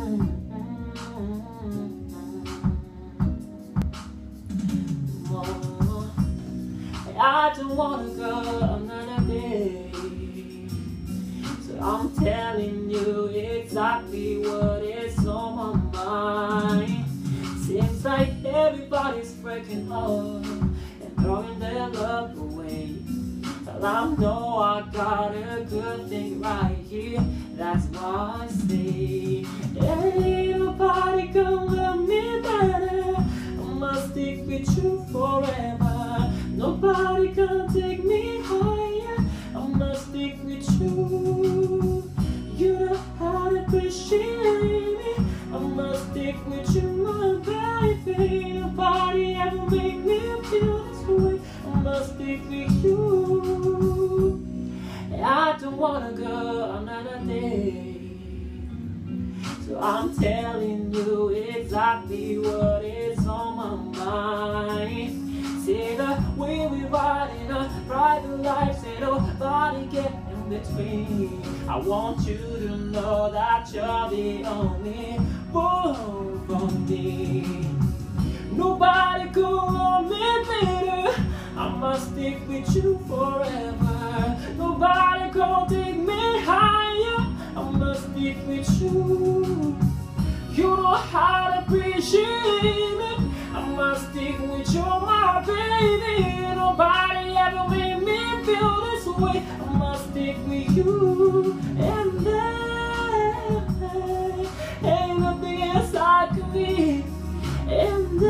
I don't wanna go another day, so I'm telling you exactly what is on my mind. Seems like everybody's breaking up and throwing their love away. Well, I know I got a good thing right here, that's why I say ain't nobody gonna love me better. I must stick with you forever. Nobody can take me higher. I must stick with you. You know how to appreciate me. I must stick with you, my baby. Nobody ever made me feel this way. I must stick with you. I don't wanna go another day, so I'm telling you exactly what is on my mind. See the way we ride in our private lives, ain't nobody get in between. I want you to know that you're the only one for me. Nobody could love me better. I must stick with you forever. Nobody can take me higher. I must stick with you. You know how to appreciate me. I must stick with you, my baby. Nobody ever made me feel this way. I must stick with you. And there ain't nothing else I can be. And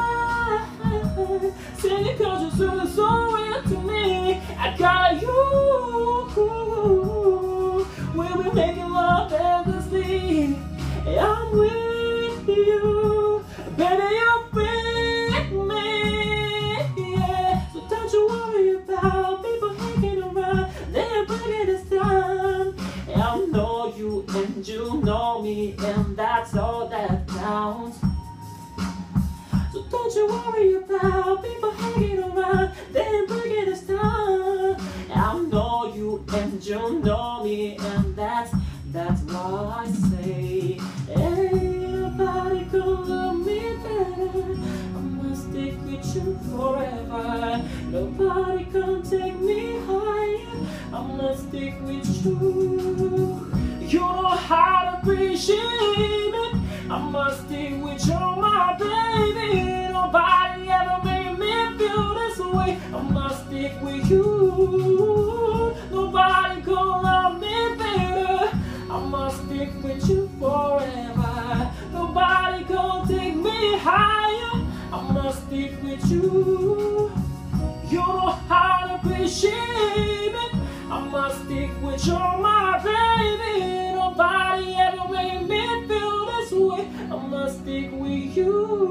I sing it 'cause you're so real to me. I got you. We'll be making love endlessly. I'm with you, baby, you're with me, yeah. So don't you worry about people hanging around, they're bringing us down. I know you and you know me, and that's all that counts. So don't you worry about people hanging around, they're bringing us down. I know you and you know me, and that's why I say ain't nobody gonna love me better. I must stick with you forever. Nobody can take me higher. I must stick with you. You know how to appreciate me. I must stick with you, my baby. Nobody ever made me feel this way. I must stick with you. Nobody can love me better. I must stick with you forever. Nobody can take me higher. I must stick with you. You know how to appreciate me. I must stick with you, my baby. Nobody ever made me feel this way. I must stick with you.